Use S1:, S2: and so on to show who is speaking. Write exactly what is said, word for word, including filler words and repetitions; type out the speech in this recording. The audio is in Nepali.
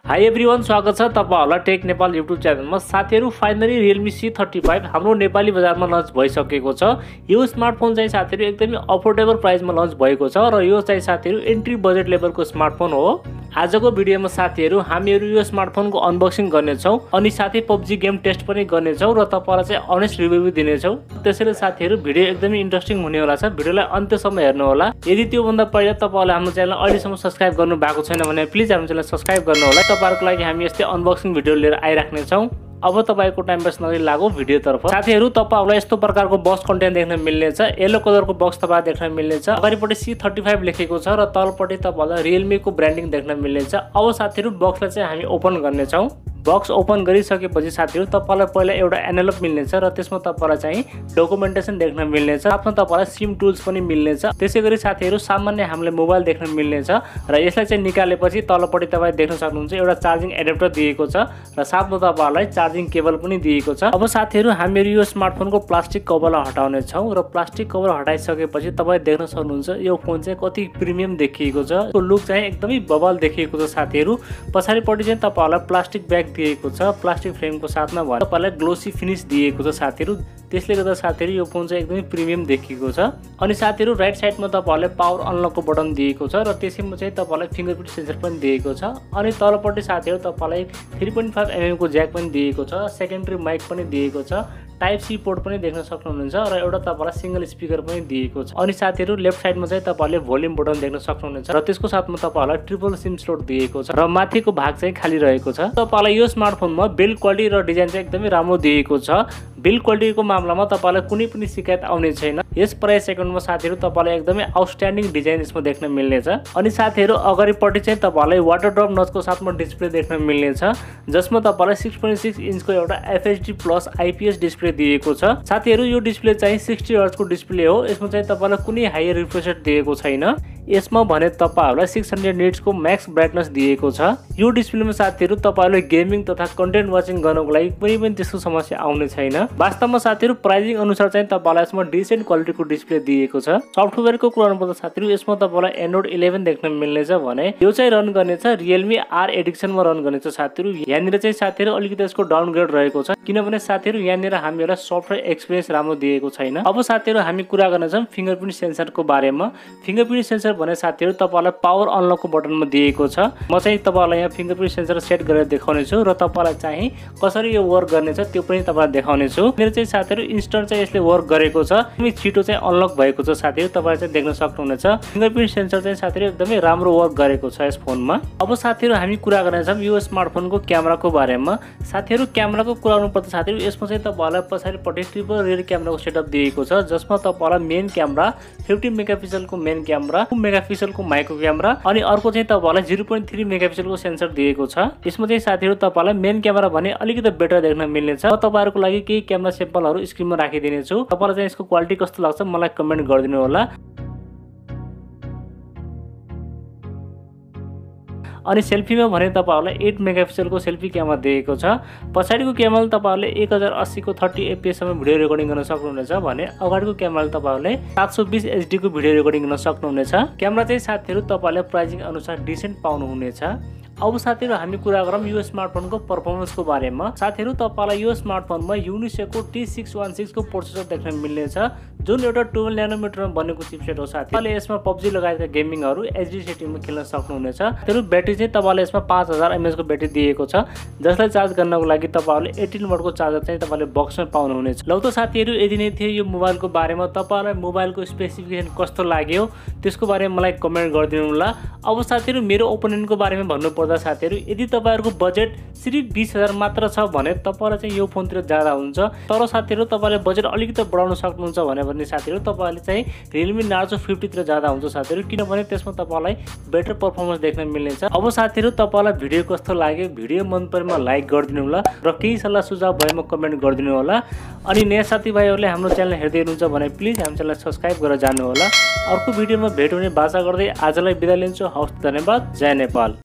S1: हाई एभ्रिवान, स्वागत छ तपाईहरुलाई टेक नेपाल युट्युब च्यानलमा। साथीहरु, finally Realme C thirty five हाम्रो नेपाली बजारमा लन्च भइसकेको छ। यो स्मार्टफोन चाहिँ साथीहरु एकदमै अफोर्डेबल प्राइसमा लन्च भएको छ र यो चाहिँ साथीहरु एन्ट्री बजेट लेभलको स्मार्टफोन हो। आजको भिडियोमा साथीहरु हामीहरु यो स्मार्टफोनको अनबक्सिङ गर्नेछौं अनि साथै पबजी गेम टेस्ट पनि गर्नेछौं र तपाईहरुलाई चाहिँ अनेस्ट रिभ्यू दिनेछौं। त्यसैले साथीहरु भिडियो एकदमै इन्ट्रेस्टिङ हुनेवाला छ। भिडियोलाई अन्त्यसम्म हेर्नु होला। यदि त्यो भन्दा पहिले तपाईहरुले हाम्रो च्यानल अहिलेसम्म सब्स्क्राइब गर्नु भएको छैन भने प्लिज हाम्रो च्यानल सब्स्क्राइब गर्नु होला। तपाईहरुको लागि हामी यस्तै अनबक्सिङ भिडियो लिएर आइराख्ने छौं। अब तपाईको टाइम वेस्ट नगरी लागौ भिडियोतर्फ। साथीहरु, तपाईहरुलाई यस्तो प्रकारको बक्स कन्टेन्ट देख्न मिल्नेछ। येलो कलरको बक्स तपाईहरुले देख्न मिल्नेछ। अगाडिपटि सी थर्टी फाइभ लेखेको छ र तलपटि तपाईहरुलाई रियलमी को ब्रान्डिङ देख्न मिल्नेछ। अब साथीहरु, बक्सलाई चाहिँ हामी ओपन गर्ने छौं। बक्स ओपन गरिसकेपछि साथीहरु तपाईलाई पहिला एउटा एनवेलप मिल्नेछ र त्यसमा तपाईलाई चाहिँ डकुमेन्टेसन देख्न मिल्नेछ। साथमा तपाईलाई सिम टुल्स पनि मिल्नेछ। त्यसैगरी साथीहरु, सामान्य हामीले मोबाइल देख्न मिल्नेछ र यसलाई चाहिँ निकालेपछि तलपटि तपाई देख्न सक्नुहुन्छ एउटा चार्जिङ एडाप्टर दिएको छ र साथमा तपाईलाई चार्जिङ केबल पनि दिएको छ। अब साथीहरु, हामीहरु यो स्मार्टफोनको प्लास्टिक कभरलाई हटाउने छौं र प्लास्टिक कभर हटाइसकेपछि तपाई देख्न सक्नुहुन्छ यो फोन चाहिँ कति प्रिमियम देखिएको छ। यसको लुक चाहिँ एकदमै बवाल देखिएको छ साथीहरु। पछाडिपटि चाहिँ तपाईहरुलाई प्लास्टिक ब्याग दिएको छ प्लास्टिक फ्रेमको साथमा भएर तपाईलाई ग्लोसी फिनिश दिएको छ साथीहरु। त्यसले गर्दा साथीहरु यो फोन चाहिँ एकदमै प्रिमियम देखिएको छ। अनि साथीहरु, राइट साइडमा तपाईहरुले पावर अनलकको बटन दिएको छ र त्यसैमा चाहिँ तपाईलाई फिंगरप्रिन्ट सेन्सर पनि दिएको छ। अनि तलपट्टि साथीहरु तपाईलाई थ्री पोइन्ट फाइभ एमएम को ज्याक पनि दिएको छ। सेकेन्डरी माइक पनि दिएको छ। टाइप सी पोर्ट पनि देख्न सक्नुहुन्छ र एउटा तपाईलाई सिंगल स्पिकर पनि दिएको छ। अनि साथीहरु, लेफ्ट साइडमा चाहिँ तपाईले भोल्युम बटन देख्न सक्नुहुन्छ र त्यसको साथमा तपाईलाई ट्रिपल सिम स्लोट दिएको छ र माथिको भाग चाहिँ खाली रहेको छ। तपाईलाई यो स्मार्टफोनमा बिल्ड क्वालिटी र डिजाइन चाहिँ एकदमै राम्रो दिएको छ। बिल्ड क्वालिटीको मामलामा तपाईलाई कुनै पनि शिकायत आउने छैन। यस प्राइस सेकेन्डमा साथीहरु तपाईलाई एकदमै आउटस्ट्यान्डिङ डिजाइन यसमा देख्न मिल्नेछ। अनि साथीहरु, अगाडिपटि चाहिँ तपाईलाई वाटर ड्रप नचको साथमा डिस्प्ले देख्न मिल्नेछ जसमा तपाईलाई सिक्स पोइन्ट सिक्स इन्चको एउटा एफएचडी प्लस आइपीएस डिस्प्ले दिएको छ। साथीहरु, यो डिस्प्ले चाहिँ सिक्सटी हर्ट्ज को डिस्प्ले हो। यसमा चाहिँ तपाईलाई कुनै हाई रिफ्रेश रेट दिएको छैन। यसमा भने तपाईहरुलाई सिक्स हन्ड्रेड निट्स को म्याक्स ब्राइटनेस दिएको छ। यो डिस्प्लेमा साथीहरु तपाईहरुले गेमिङ तथा कन्टेन्ट वाचिङ गर्नको लागि कुनै पनि त्यस्तो समस्या आउने छैन। वास्तवमा साथीहरु, प्राइसिङ अनुसार चाहिँ तपाईलाई यसमा डिसेन्ट क्वालिटीको डिस्प्ले दिएको छ। सफ्टवेयरको कुरा गर्नुपर्दा साथीहरु, यसमा तपाईलाई एन्ड्रोइड इलेभेन देख्न मिल्नेछ भने यो चाहिँ रन गर्नेछ रियलमी आर एडिक्सनमा रन गर्नेछ साथीहरु। यहाँनिर चाहिँ साथीहरु अलिकति यसको डाउनग्रेड रहेको छ किनभने साथीहरु यहाँनिर हामीलाई सफ्टवेयर एक्सपिरियन्स राम्रो दिएको छैन। अब साथीहरु, हामी कुरा गर्न छौं फिंगरप्रिन्ट सेन्सरको बारेमा। फिंगरप्रिन्ट सेन्सर भने साथीहरु तपाईलाई पावर अनलकको बटनमा दिएको छ। म चाहिँ तपाईलाई यहाँ फिंगरप्रिन्ट सेन्सर सेट गरेर देखाउने छु र तपाईलाई चाहिँ कसरी यो वर्क गर्नेछ त्यो पनि तपाईलाई देखाउने छु। मेरो चाहिँ साथीहरु इन्स्टन्ट चाहिँ यसले वर्क गरेको छ। एकदमै छिटो चाहिँ अनलक भएको छ साथीहरु। तपाईले चाहिँ देख्न सक्नुहुनेछ फिंगरप्रिन्ट सेन्सर चाहिँ साथीहरु एकदमै राम्रो वर्क गरेको छ यस फोनमा। अब साथीहरु, हामी कुरा गर्ने छौं यो स्मार्टफोनको क्यामेराको बारेमा। साथीहरु, क्यामेराको कुरा गर्नुपर्दा साथीहरु यसमा चाहिँ तपाईलाई पछाडिपटि ट्रिपल रियर क्यामेराको सेटअप दिएको छ जसमा तपाईलाई मेन क्यामेरा फिफ्टी मेगापिक्सलको मेन क्यामेरा, टू मेगापिक्सलको माइक्रो क्यामेरा अनि अर्को चाहिँ तपाईलाई जीरो पोइन्ट थ्री मेगापिक्सलको सेन्सर दिएको छ। यसमा चाहिँ साथीहरु तपाईलाई मेन क्यामेरा भने अलिकति बेटर देख्न मिल्नेछ। म तपाईहरुको लागि केही क्यामेरा स्याम्पलहरु स्क्रिनमा राखिदिने छु। तपाईलाई चाहिँ यसको क्वालिटी कस्तो लाग्छ मलाई कमेन्ट गरिदिनु होला। अनि सेल्फीमा भने तपाईहरुलाई एट मेगापिक्सलको सेल्फी क्यामेरा दिएको छ। पछाडिको क्यामेराले तपाईहरुले एक हजार अस्सी को थर्टी एफपीएस सम्म भिडियो रेकर्डिङ गर्न सक्नुहुनेछ भने अगाडिको क्यामेराले तपाईहरुले सात सौ बीस एचडी को भिडियो रेकर्डिङ गर्न सक्नुहुनेछ। क्यामेरा चाहिँ साथीहरु तपाईले प्राइसिङ अनुसार डिसेन्ट पाउनुहुनेछ। अब साथीहरु, हामी कुरा गरौँ यो स्मार्टफोनको परफर्मेन्सको बारेमा। साथीहरु, तपाईलाई यो स्मार्टफोनमा Unisoc T six one six को प्रोसेसर देख्न मिल्नेछ जुन एउटा ट्वेल्भ न्यानोमिटरमा बनेको चिपसेट हो साथीहरु। तपाईले यसमा पबजी लगायतका गेमिङहरु एचडी सेटिङमा खेल्न सक्नुहुनेछ। त्यसैले ब्याट्री चाहिँ तपाईले यसमा पाँच हजार एमएएच को ब्याट्री दिएको छ जसलाई चार्ज गर्नको लागि तपाईहरुले एटीन वाट को चार्जर चाहिँ तपाईले बक्समा पाउनुहुनेछ। लौ त साथीहरु, यदि नै थियो यो मोबाइलको बारेमा। तपाईलाई मोबाइलको स्पेसिफिकेसन कस्तो लाग्यो त्यसको बारेमा मलाई कमेन्ट गरिदिनु होला। अब साथीहरु, मेरो ओपिनियनको बारेमा भन्नु पर्दा साथीहरु, यदि तपाईहरुको बजेट सिर्फ बीस हजार मात्र छ भने तपाईलाई चाहिँ यो फोनतिर जाँदा हुन्छ। तर साथीहरु, तपाईले बजेट अलिकति बढाउन सक्नुहुन्छ भने भने साथीहरु तपाईले चाहिँ रियलमी नार्जो फिफ्टी तिर जाँदा हुन्छ साथीहरु किनभने त्यसमा तपाईलाई बेटर परफर्मेन्स देख्न मिल्नेछ। अब साथीहरु, तपाईलाई भिडियो कस्तो लाग्यो भिडियो मन परेमा लाइक गरिदिनु होला र केही सल्लाह सुझाव भएमा कमेन्ट गरिदिनु होला। अनि नयाँ साथीभाइहरुले हाम्रो च्यानल हेर्दै हुनुहुन्छ भने प्लिज हाम्रो च्यानललाई सब्स्क्राइब गरेर जानु होला। अर्को भिडियोमा भेट हुने बाचा गर्दै आजलाई बिदा लिन्छु। हवस्, धन्यवाद। जय नेपाल।